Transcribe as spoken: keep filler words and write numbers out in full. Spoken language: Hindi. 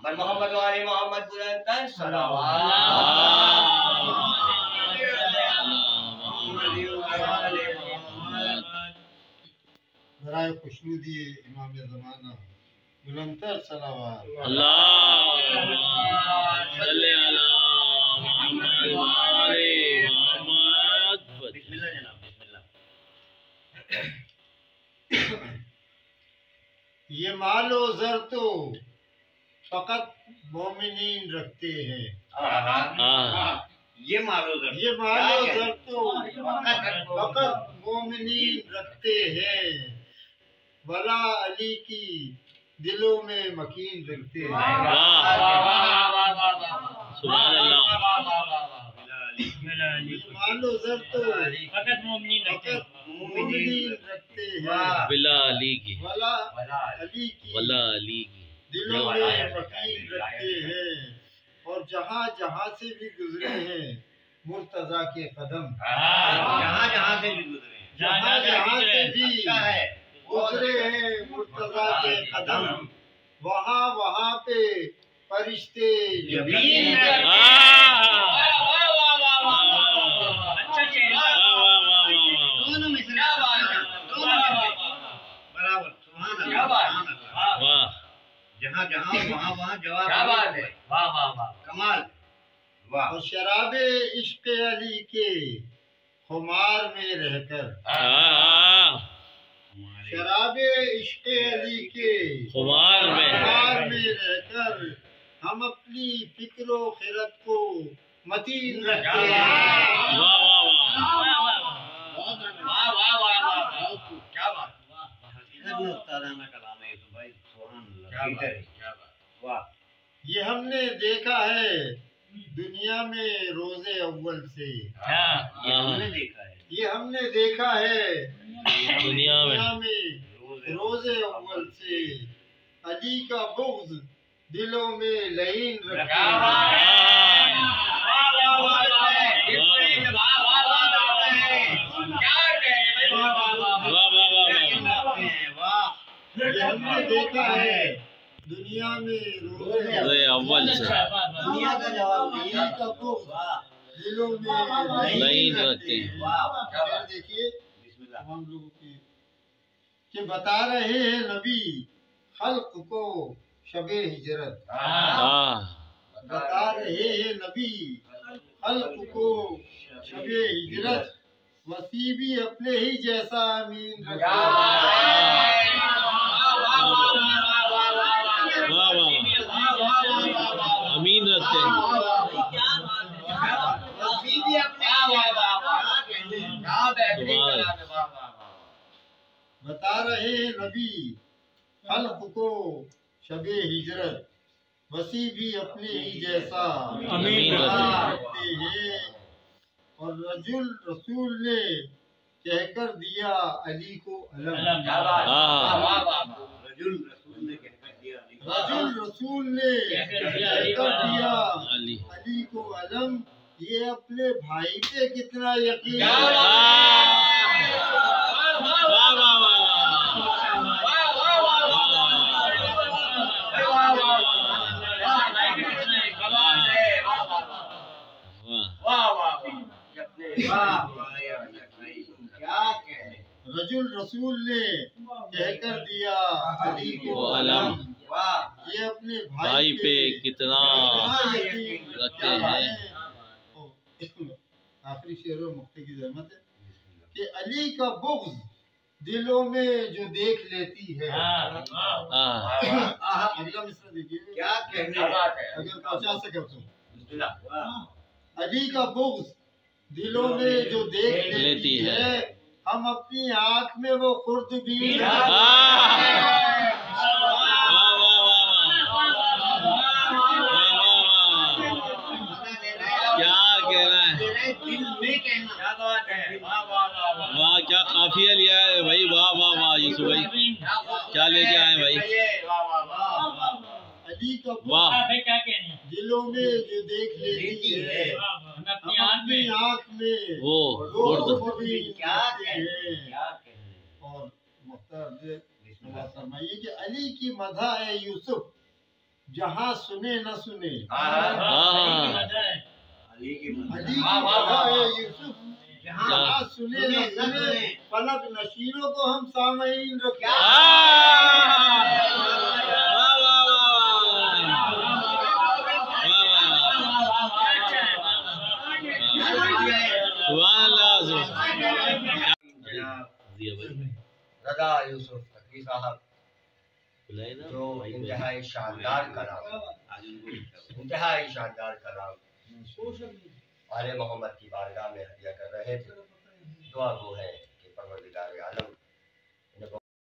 मोहम्मद वाले मोहम्मद बुलंद सलावत। बराए खुशबू दिए इमाम ज़माना बुलंदतर सलावत। ये मालो जर तो फकत मोमिनीन रखते हैं। ये मालो जर ये मालो जर तो फकत मोमिनीन रखते हैं। वला अली की दिलों में मकीन रखते हैं। मालो जर तो फकत मोमिनीन फकत मोमिनीन रखते हैं। वला अली की वला अली की वला अली की दिलों में मकीन रखते हैं। और जहाँ जहाँ से भी गुजरे हैं मुर्तजा के कदम, जहाँ जहाँ से भी गुजरे जहाँ जहाँ से भी गुजरे हैं मुर्तजा के कदम, वहाँ वहाँ पे फरिश्ते यकीन दोनों में से बराबर। क्या बात है, वाह जहाँ जहाँ वहाँ वहाँ जवाब। क्या बात है, वाह वाह वाह कमाल, वाह। और शराबे इश्क अली के खुमार में रहकर, शराबे इश्क अली के खुमार में खुमार में रहकर हम अपनी फिक्रो खिरत को मतीन रखते हैं। वाह वाह वाह वाह वाह वाह वाह क्या बात, उस्तादाना कलाम है तो भाई सुभान अल्लाह। क्या बात, वाह। ये हमने देखा है दुनिया में रोजे अव्वल से, ये हमने देखा है, ये हमने देखा है दुनिया में दुनिया में रोजे अव्वल से। अली का बुग़्ज़ दिलों में लहीन रखते हैं। ये हमने देखा है दुनिया में रोजे अव्वल से दुनिया का जवाब नहीं है। का बुग़्ज़ दिलों में लहीन रखते हैं। फिर देखिए हम लोगों की कि बता रहे हैं नबी खल्क को शबे हिजरत, बता रहे हैं नबी खल्क को शबे हिजरत। वसी भी अपने ही जैसा अमीन रखते हैं। अमीन रखते हैं। बता रहे हैं नबी खल्क को शबे हिजरत। वसी भी अपने ही जैसा अमीन रखते हैं। और रजुल रसूल ने कहकर दिया अली को अलम, रजुल रसूल ने कहकर दिया अली, रजुल रसूल ने कहकर दिया अली अली को अलम। ये अपने भाई पे कितना यकीन। रजुल रसूल ने कहकर दिया अली को अलम। ये अपने भाई भाई पे कितना यकीन रखते हैं। आखिरी शेर और मुक्ति की जहमत है कि अली का बुग़्ज़ दिलों में जो देख लेती है। अगला मिसरा देखिए, क्या कहने अगर पहुंचा सके तो। अली का बुग़्ज़ दिलों में जो देख लेती है, हम अपनी आँख में वो खुर्दबीन वाह क्या काफिया लिया है भाई। वाह वाह वाह यूसुफ भाई क्या लेके आए भाई। अली का वाह क्या कहने दिलों में जो देख लेती है, अपनी अपनी आँख में वो खुर्द क्या कहने। और मुख्तार फरमाइए कि अली की मदह है यूसुफ जहाँ सुने न सुने। हाँ अली की मदद। अली की वाह, वाह, कहा वाह, है वाह। यूसुफ, जहाँ जहाँ सुने न सुने पलक नशीरों को हम सामईन रखे। रजा यूसुफ तकवी साहब जो इंतहाई शानदार कलाम, आज उनको इंतहाई शानदार कलाम आले मोहम्मद की बारगाह में हदिया कर रहे थे। दुआ गो है कि परवरदिगार आलम